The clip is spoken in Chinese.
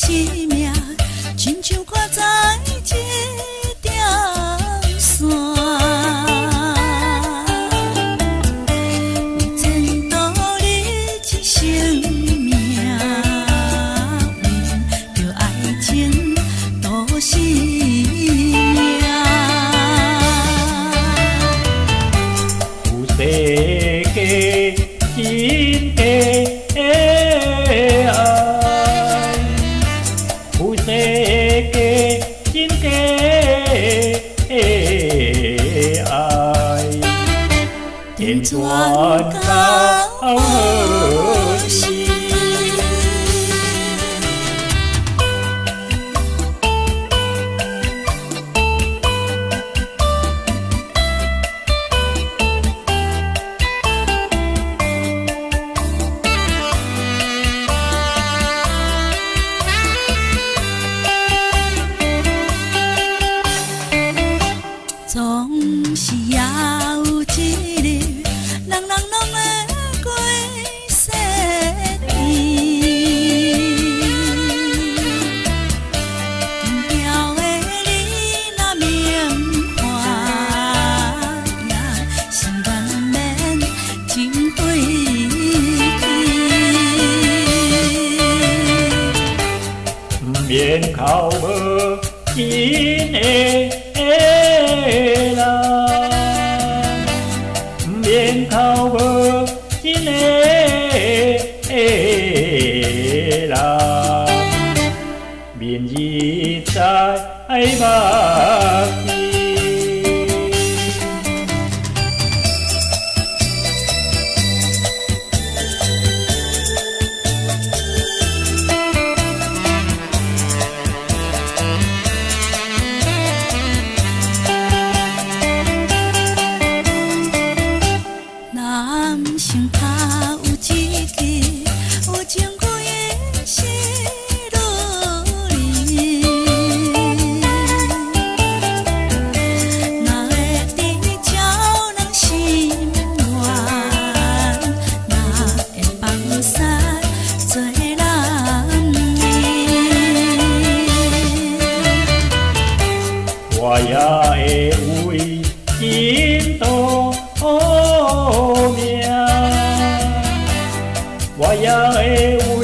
命，亲像看在一条线。前途你一生命，为着爱情赌性命。 有世界真假的爱，有世界真假的爱，演转到何时？ 总是也有一日，人人拢会过世年。重要的你若缅怀，也是万免真回去。 免靠无真的人，免靠无真的人，明日再目见。 男性他有一支，有情归的是女人。若会知照人心愿，若会放肆做男儿， 我也会为真道命，我也会